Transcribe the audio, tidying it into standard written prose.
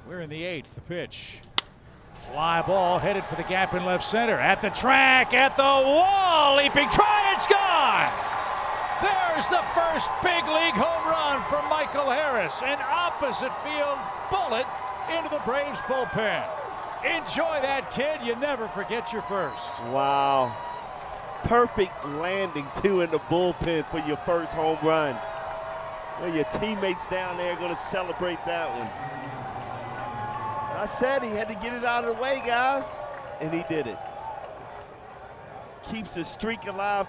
We're in the 8th. The pitch. Fly ball headed for the gap in left center. At the track, at the wall, leaping try, it's gone! There's the first big league home run for Michael Harris. An opposite field bullet into the Braves bullpen. Enjoy that, kid. You never forget your first. Wow. Perfect landing, too, in the bullpen for your first home run. Well, your teammates down there are going to celebrate that one. I said he had to get it out of the way, guys, and he did it. Keeps the streak alive.